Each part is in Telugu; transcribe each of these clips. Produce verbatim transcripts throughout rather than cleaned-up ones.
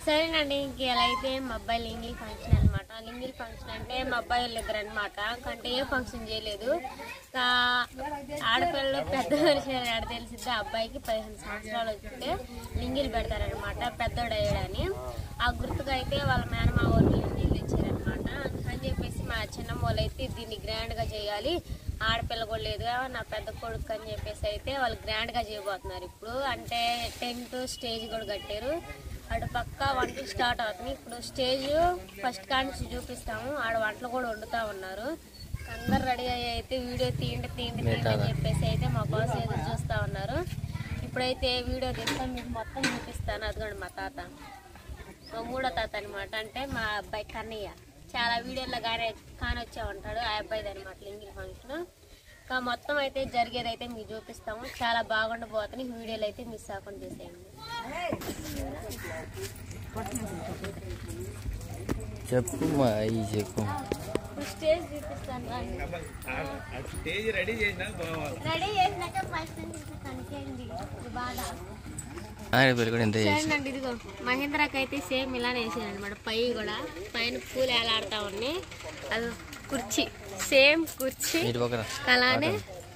సరేనండి, ఇంక ఇలా అయితే మా అబ్బాయి లింగిల్ ఫంక్షన్ అనమాట. లింగిల్ ఫంక్షన్ అంటే మా అబ్బాయి వాళ్ళు ఇద్దరు అనమాట. అంటే ఏ ఫంక్షన్ చేయలేదు. ఆడపిల్లలు పెద్ద మనిషి ఆడ తెలిసిద్ది. అబ్బాయికి పదిహేను సంవత్సరాలు వస్తే లింగిల్ పెడతారనమాట, పెద్దోడు అయ్యాడని. ఆ గుర్తుగా అయితే వాళ్ళ మేనమా వాళ్ళు లింగిల్ తెచ్చారనమాట. అని చెప్పేసి మా చిన్నమ్మ వాళ్ళు అయితే దీన్ని గ్రాండ్గా చేయాలి, ఆడపిల్ల కూడా లేదుగా నా పెద్ద కొడుకు అని చెప్పేసి అయితే వాళ్ళు గ్రాండ్గా చేయబోతున్నారు. ఇప్పుడు అంటే టెంట్ స్టేజ్ కూడా కట్టారు. అటు పక్క వంటలు స్టార్ట్ అవుతుంది. ఇప్పుడు స్టేజ్ ఫస్ట్ కానించి చూపిస్తాము. ఆడ వంటలు కూడా వండుతూ ఉన్నారు. అందరు రెడీ అయ్యి అయితే వీడియో తీయండి తీయండి తీయండి అని చెప్పేసి అయితే మా కోసం ఎదురు చూస్తూ ఉన్నారు. ఇప్పుడైతే వీడియో తీస్తాం, మీకు మొత్తం చూపిస్తాను. అదిగోండి మా తాత, మా మూడో తాత అనమాట. అంటే మా అబ్బాయి కన్నయ్య. చాలా వీడియోలో కానీ కాని వచ్చా ఉంటాడు. ఆ అబ్బాయిది అనమాట లింగిల్ ఫంక్షన్. ఇంకా మొత్తం అయితే జరిగేది అయితే మీకు చూపిస్తాము. చాలా బాగుండబోతుంది. వీడియోలు అయితే మిస్ అవ్వకుండా చేసేయండి. చెప్పు చెప్పు స్టేజ్ చూపిస్తాను. రెడీ చేసినాక ఫస్ట్ బాగా చూడండి. ఇదిగో మహేంద్రకి అయితే సేమ్ ఇలానే వేసాను అనమాట. పై కూడా పైన పూలు వేలాడుతా ఉన్నాయి. అది కుర్చీ, సేమ్ కుర్చీ అలానే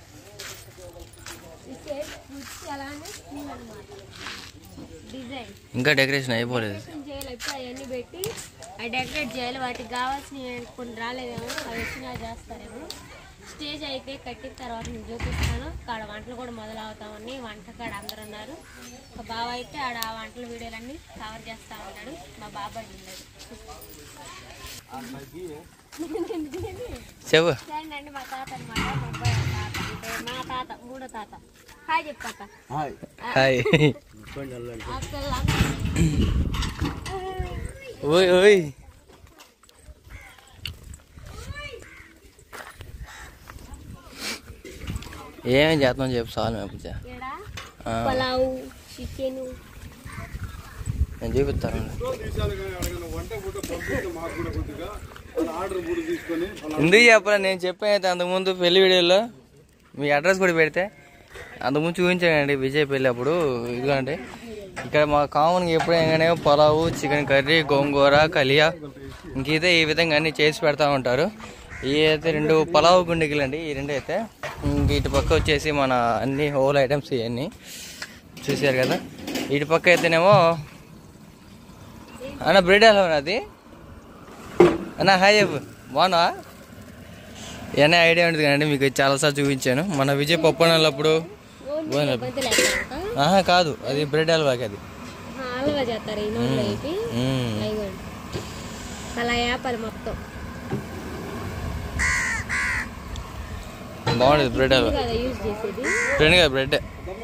డిజైన్. ఇంకా డెకరేషన్ అయిపోలేదు, చేయాలి. అవన్నీ పెట్టి అవి డెకరేట్ చేయాలి. వాటికి కావాల్సినవి కొన్ని రాలేదేమో, అవి వచ్చినా చేస్తారేమో. స్టేజ్ అయితే కట్టిన తర్వాత నేను చూపిస్తాను. అక్కడ వంటలు కూడా మొదలవుతామని వంటకాడ అందరు ఉన్నారు. ఒక బావ అయితే ఆడ ఆ వంటల వీడియోలన్నీ కవర్ చేస్తూ ఉంటాడు. మా బాబాయ్ ఉన్నాడు. చూడండి మా తాత అనమాట. మా అబ్బాయి తాత అంటే మా తాత మూడో తాత. హాయ్ చెప్పాక ఏమేం చేస్తాం చెప్పు చాలు. పలావ్, చికెన్ నేను చూపిస్తాను. ఎందుకు చెప్పరా, నేను చెప్పాను అయితే అంతకుముందు పెళ్లి వీడియోలో మీ అడ్రస్ కూడా పెడితే అంతకుముందు చూపించానండి విజయ్ పెళ్ళి అప్పుడు. ఇదిగోండి ఇక్కడ మా కామన్గా ఎప్పుడైనా పలావు, చికెన్ కర్రీ, గోంగూర, కలియా ఇంకైతే ఈ విధంగా అన్నీ చేసి పెడతా ఉంటారు. ఇవి అయితే రెండు పలావు గుండెకిలు అండి. ఈ రెండు అయితే ఇంక ఇటు పక్క వచ్చేసి మన అన్ని హోల్ ఐటమ్స్ ఇవన్నీ చూసారు కదా. ఇటు పక్క అయితేనేమో అన్న బ్రెడ్ హల్వా అది అన్న. హాయ్ చెప్పు, బాగున్నా? ఏమైనా ఐడియా ఉంటుంది కదండి, మీకు చాలాసార్లు చూపించాను. మన విజయ్ పప్పనప్పుడు కాదు, అది బ్రెడ్ హల్వాకి. అది బాగుండేది బ్రెడ్ హల్వా. ఫ్రెండ్ కదా బ్రెడ్.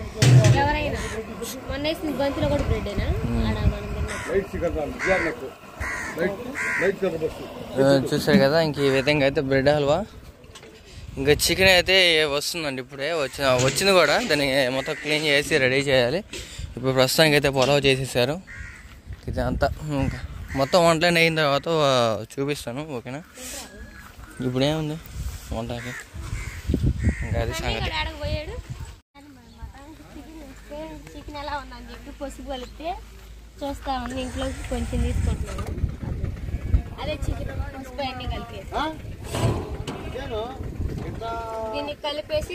చూసారు కదా, ఇంక ఈ విధంగా అయితే బ్రెడ్ హల్వా. ఇంకా చికెన్ అయితే వస్తుందండి, ఇప్పుడే వచ్చిన వచ్చింది కూడా. దాన్ని మొత్తం క్లీన్ చేసి రెడీ చేయాలి. ఇప్పుడు ప్రస్తుతానికి అయితే పొలావ్ చేసేసారు. ఇదంతా ఇంకా మొత్తం వంటలు అయిన తర్వాత చూపిస్తాను, ఓకేనా? ఇప్పుడు ఏముంది వంటకి, ఇంకా అది సంగతి. చికెన్ ఎలా ఉందని చెప్పి పసుపు కలిపితే చూస్తా ఉంది. ఇంట్లోకి కొంచెం తీసుకుంటున్నాను. అదే చికెన్ పసుపు అన్నీ కలిపేసి దీన్ని కలిపేసి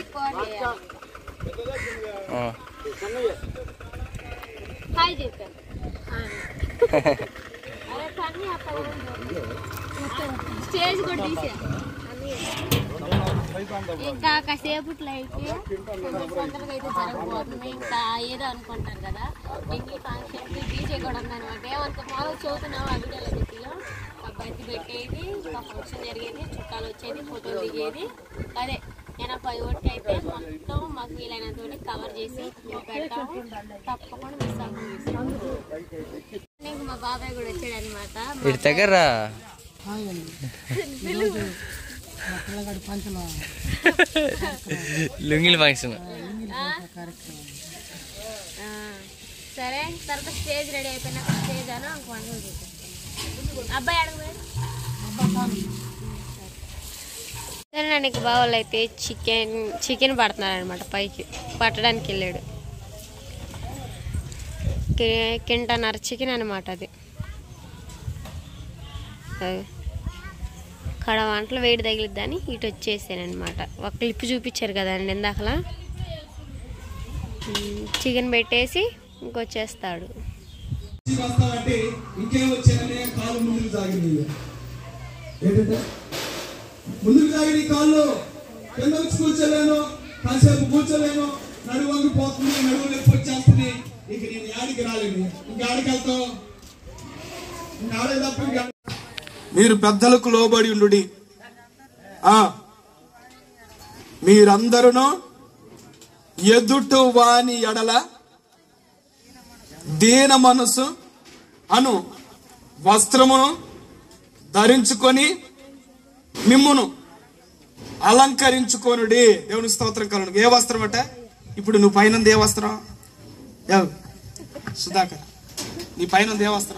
హాయ్ చెప్పాను. అరే కానీ స్టేజ్ కూడా తీసా. ఇంకా కాసేపట్లో అయితే తొందరగా అయితే జరగబోతుంది. ఇంకా ఏదో అనుకుంటారు కదా, లింగిల్ ఫంక్షన్ డీజే కూడా ఉందనమాట. ఏమనుకో మామూలు చదువుతున్నాము ఆ వీడియోలో పెట్టిలో బంతి పెట్టేది, ఒక ఫంక్షన్ జరిగేది, చుట్టాలు వచ్చేది, ఫోటోలు దిగేది. అదే ఎనభై ఓటికి అయితే మొత్తం మాకు వీలైనంత కవర్ చేసి పెడతాము. తప్పకుండా మిస్ అవ్వకుండా. మా బాబాయ్ కూడా వచ్చాడు అనమాట. దగ్గర లుంగిల్ ఫంక్షన్. సరే తర్వాత స్టేజ్ రెడీ అయిపోయినాక స్టేజ్ అని అనుకోండి. అబ్బాయి అడగలేదు. సరేనండి, ఇంక బావాళ్ళు అయితే చికెన్ చికెన్ పడుతున్నారు అనమాట. పైకి పట్టడానికి వెళ్ళాడు. కింటన్నర చికెన్ అనమాట అది. కడ వంటలు వేడి తగిలిద్దని ఇటు వచ్చేసానమాట. ఒక క్లిప్ చూపించారు కదండి ఇందాకలా, చికెన్ పెట్టేసి ఇంకొచ్చేస్తాడు. ముందుకు సాగి కాళ్ళు కింద వచ్చి కూర్చోలేను, కాసేపు కూర్చోలేను, నడువు వంగిపోతుంది, నడువు నొప్పి వచ్చేస్తుంది. ఇక నేను యాడికి రాలేను. ఇంకా ఆడికి వెళ్తావు, ఇంకా ఆడే తప్ప. మీరు పెద్దలకు లోబడి ఉండు. మీరందరూ ఎదుట వాని ఎడల దీన మనసు అను వస్త్రమును ధరించుకొని మిమ్మును అలంకరించుకోనుడి. దేవుని స్తోత్రం కలను. ఏ వస్త్రం అంటే ఇప్పుడు నువ్వు పైన ఏ వస్త్రం? సుధాకర్, నీ పైన ఏ వస్త్రం?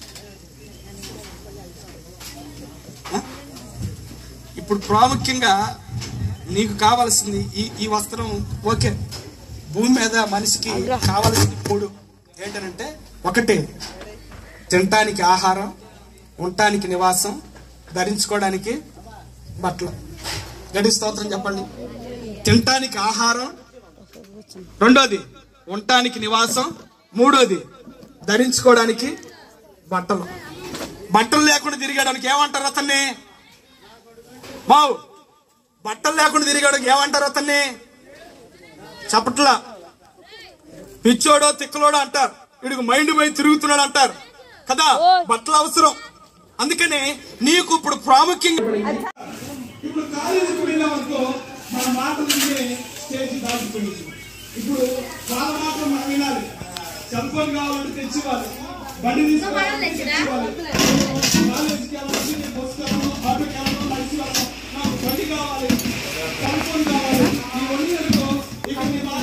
ఇప్పుడు ప్రాముఖ్యంగా నీకు కావాల్సింది ఈ ఈ వస్త్రం. ఓకే, భూమి మీద మనిషికి కావాల్సింది మూడు ఏంటంటే, ఒకటి తినటానికి ఆహారం, ఉండటానికి నివాసం, ధరించుకోవడానికి బట్టలు. గడి స్తోత్రం చెప్పండి. తినటానికి ఆహారం, రెండోది ఉండటానికి నివాసం, మూడోది ధరించుకోవడానికి బట్టలు. బట్టలు లేకుండా తిరిగడానికి ఏమంటారు అతన్ని? బావు, బట్టలు లేకుండా తిరిగడానికి ఏమంటారు అతన్ని? చప్పట్లా పిచ్చోడో తిక్కలోడో అంటారు, వీడికి మైండ్ పోయి తిరుగుతున్నాడు అంటారు కదా. బట్టలు అవసరం. అందుకని నీకు ఇప్పుడు ప్రాముఖ్యంగా ఇప్పుడు కాలేజీకి వెళ్ళామనుకో, మన మాటలు స్టేజ్ దాటిపోయింది. ఇప్పుడు వాళ్ళ మాటలు మనం వినాలి. సెల్ ఫోన్ కావాలంటే తెచ్చివ్వాలి, బండి తీసుకోవాలి, కాలేజీకి వెళ్ళాలి, నేను బస్సు వెళ్ళను, ఆటోకి వెళ్ళను, నడిచి వెళ్ళను, నాకు బండి కావాలి, సెల్ ఫోన్ కావాలి. ఇవన్నీ అనుకో ఇక నీ మాట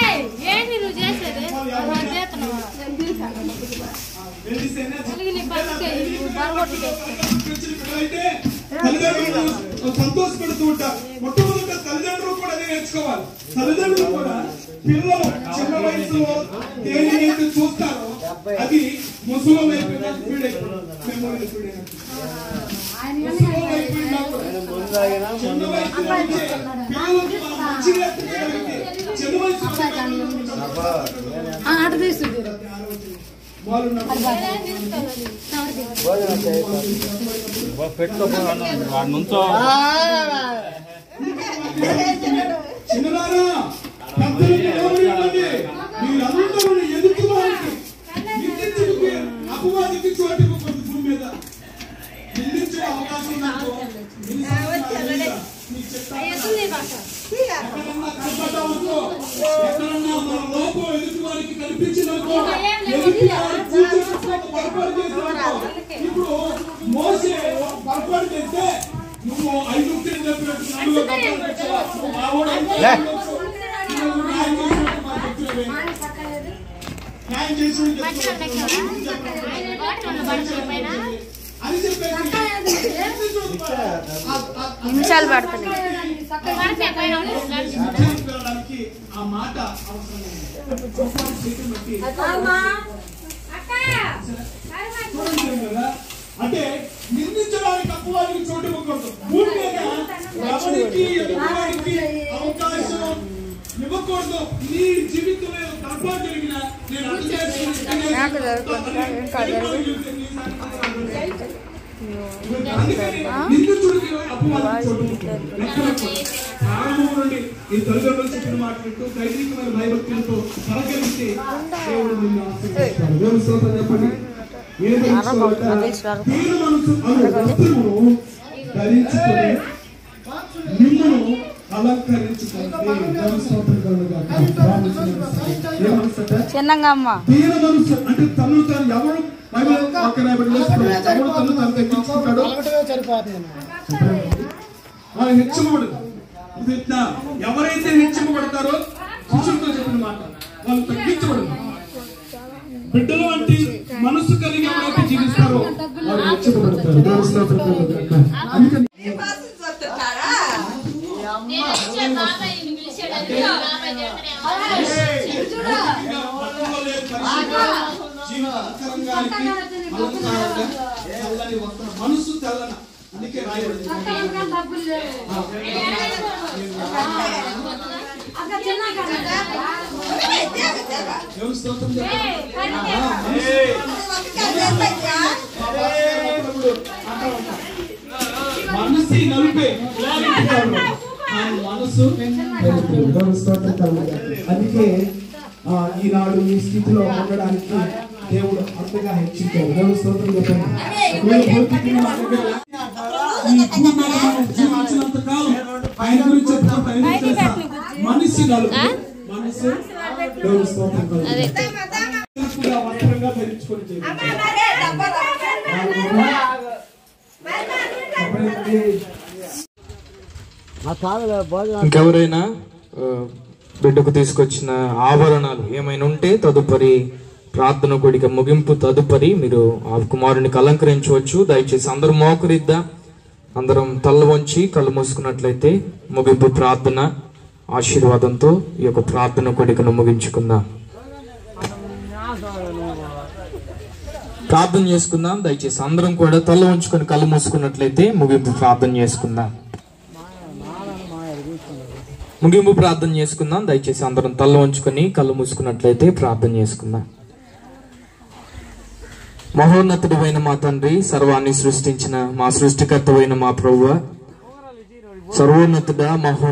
సంతోషపడుతూ ఉంటారు. మొట్టమొదట తల్లిదండ్రులు కూడా అదే నేర్చుకోవాలి. తల్లిదండ్రులు కూడా పిల్లలు చిన్న వయసులో దేని చూస్తారో అది ముసలో అయిపోయినా మెమోరీ చిన్న వయసు పిల్లలకి మనం మంచి చిన్న వయసు ఆట తీస్తుంది. చిన్నదారా మీరందరూ ఎదుటి వారికి అపవాదికి చోటు భూమి మీద నిందించే అవకాశం నాకు. ఎక్కడన్నా మన లోపం ఎదుటి వారికి కనిపించిననుకో, ఎదుటి వారికి పొరపాటు చేసిననుకో, ఇప్పుడు మోసే పొరపాటు చేస్తే నువ్వు ఐదు చెప్పినట్టు నన్ను మావోడు న్యాయం చేసి అని చెప్పేసి నిమిషాలు పడుతున్నాయి. ఆ మాట అంటే నిందించడానికి అపవాదికి చోటు ఇవ్వకూడదు. భూమి మీద ఎవరికి ఎదుటివారికి అవకాశం ఇవ్వకూడదు. నీ జీవితంలో పొరపాటు జరిగిన నేను నిందించుడికి అపవాదికి చోటు ప్రారంభం నుండి ఈ తల్లిదండ్రులు చెప్పిన మాట వింటూ దైవికమైన భయభక్తులతో సహకరిస్తే దేవుడు నిన్ను ఆశీర్వదిస్తాడు. దేవుని స్తోత్రం చెప్పండి. దీన మనసు అను వస్త్రమును ధరించుకొని మిమ్మును అలంకరించుకోండి. దేవుని స్తోత్రం కలుగుగాక. చిన్నగమ్మ దీన మనసు అంటే తను తాను ఎవరు బైబిల్ వాక్యం రాయబడింది, ఎవరు తను తాను తగ్గించుకుంటాడు, వాళ్ళు హెచ్చబడదు. ఎవరైతే హెచ్చబడతారో శిష్యులతో చెప్పిన మాట వాళ్ళు తగ్గించబడదు. బిడ్డలు వంటి మనసు కలిగి ఎవరైతే జీవిస్తారో వాళ్ళు హెచ్చబడతారు. అందుకని సంఘానికి అలంకారంగా తెల్లని వస్త్రం, మనసు తెల్లన, అందుకే రాయబడింది. మనసు నలుపే, మనసు అందుకే ఈనాడు ఈ స్థితిలో ఉండడానికి దేవుడు అంతగా హెచ్చించాడు. దేవుడు స్తోత్రం చెప్పండి. జీవించినంత కాలం ఆయన గురించి మనిషి నలుపు, మనసు దేవుడు స్తోత్రం వస్త్రంగా ధరించుకొని ఇంకెవరైనా బిడ్డకు తీసుకొచ్చిన ఆభరణాలు ఏమైనా ఉంటే తదుపరి ప్రార్థన కూడిక ముగింపు తదుపరి మీరు ఆ కుమారునికి అలంకరించవచ్చు. దయచేసి అందరూ మోకరిద్దాం. అందరం తల్ల వంచి కళ్ళు మూసుకున్నట్లయితే ముగింపు ప్రార్థన ఆశీర్వాదంతో ఈ యొక్క ప్రార్థన కూడికను ముగించుకుందాం. ప్రార్థన చేసుకుందాం. దయచేసి అందరం కూడా తల్ల వంచుకొని కళ్ళు మూసుకున్నట్లయితే ముగింపు ప్రార్థన చేసుకుందాం. ముగింపు ప్రార్థన చేసుకుందాం. దయచేసి అందరం తల్ల వంచుకొని కళ్ళు మూసుకున్నట్లయితే ప్రార్థన చేసుకుందాం. మహోన్నతుడైన మా తండ్రి, సర్వాన్ని సృష్టించిన మా సృష్టికర్తవైన మా ప్రభువా, సర్వోన్నతుడ మహోన్న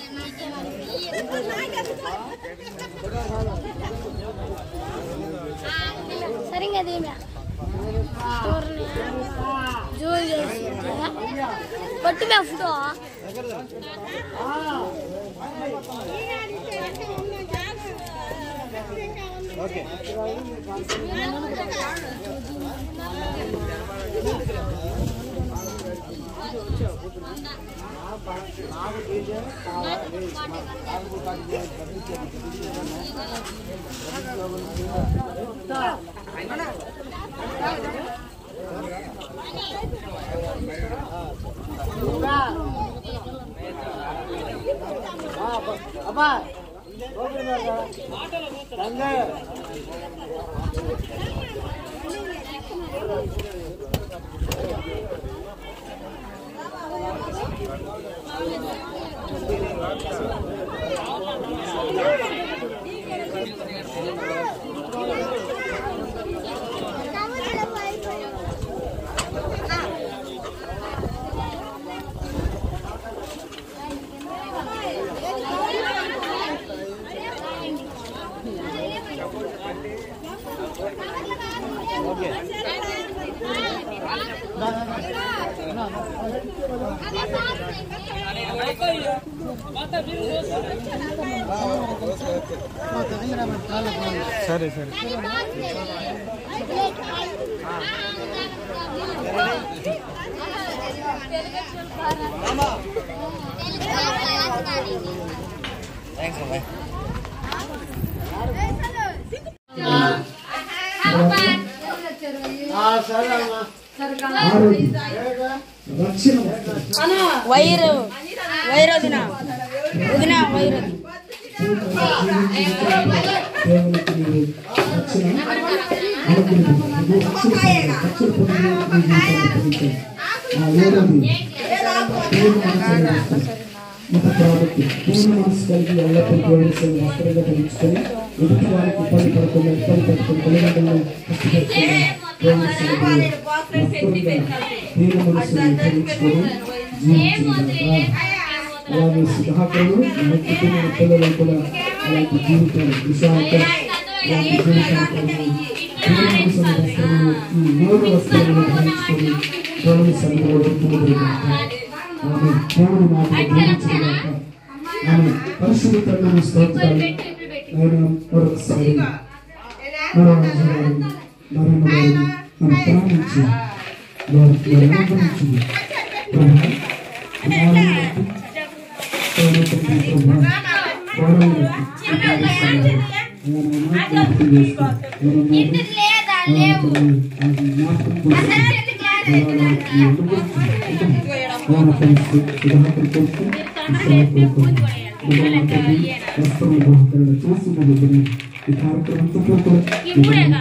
సరే సరే వైరు వైరు వదిన వదిన వైరు పూర్ణ మనసు కలిగి ఎల్లప్పుడూ వస్త్రంగా ధరించుకొని ఎదుటి వారికి ఇబ్బంది పడకుండా ఇబ్బంది పడుతుంది తల్లిదండ్రులను కష్టపడుతున్న పూర్ణ మనసుని ధరించుకొని జీవించాలి. అలాగే సుధాకరులు మన కుటుంబ పిల్లలు కూడా అలాంటి జీవితాలు విశాఖ అలాంటి జీవితాలు పూర్ణ మనసు వస్త్రములు ఈ మూడు వస్త్రములు ధరించుకొని దేవుని సన్నిధిలో ఆమె దేవుని మాటలు ధ్యానించగాక. ఆమె పరిశుద్ధ తండ్రిని స్తోత్రాలు. నేను మరొకసారి మరోసారి మరొకసారి మన ప్రాణించి వారికి అనుగ్రహించింది. చేస్తున్న ఈ కార్యక్రమంతో పాటు ఇప్పుడేగా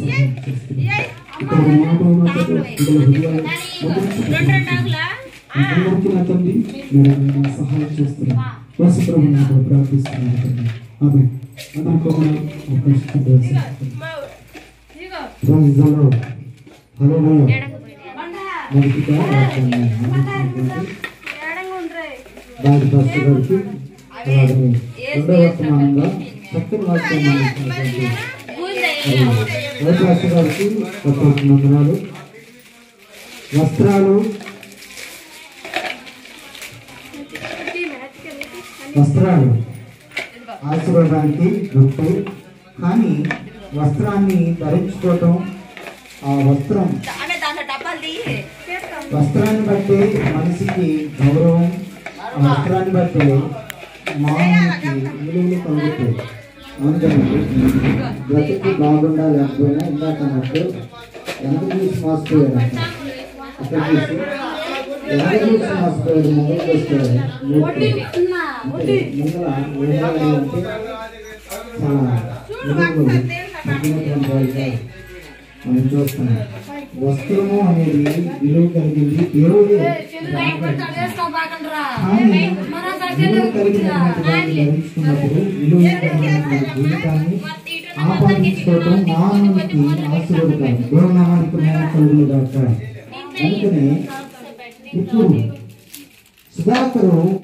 ఇక్కడ మాట మాటలు ఇక్కడ హృదయాలు రెండు రెండు ఆకులా అందరికీ నా తండ్రి మీరు ఆయన సహాయం చేస్తున్నారు యేసుప్రభు నామములో ప్రార్థిస్తున్నాను తండ్రి ఆమేన్. అందరికీ కూడా అవకాశం దయచేయండి. Praise the lord. హల్లెలూయా. మొదటిగా వాక్యాన్ని అందించినటువంటి రాజు పాస్టర్ గారికి అలాగే రెండవ వర్తమానంగా చక్కని వాక్యాన్ని అందించినటువంటి రాజు పాస్టర్ గారికి ప్రత్యేక వందనాలు. వస్త్రాలు వస్త్రాలు ఆశీర్వాదానికి గుర్తు, కానీ వస్త్రాన్ని ధరించుకోవటం ఆ వస్త్రం వస్త్రాన్ని బట్టి మనిషికి గౌరవం, ఆ వస్త్రాన్ని బట్టి మానవునికి విలువలు కలుగుతాయి. అందుకని బ్రతికి బాగుండా లేకపోయినా ఇందాక అన్నట్టు ఎంత చూసి మోసపోయాడు అక్కడ చూసి ఎంత చూసి మోసపోయాడు మొదలు చేసుకోవాలి ముందర అంటే చాలా విలువలు తగ్గినటువంటి వాళ్ళుగా మనం చూస్తున్నాం. వస్త్రము అనేది విలువ కలిగింది దేవుడే, కానీ విలువ కలిగినటువంటి వాటిని ధరించుకున్నప్పుడు విలువ కలిగినటువంటి జీవితాన్ని ఆపాదించుకోవటం మానవునికి ఆశీర్వాదకరం. దేవుని నామానికి మహిమ కలుగును గాక. అందుకనే ఇప్పుడు సుధాకరు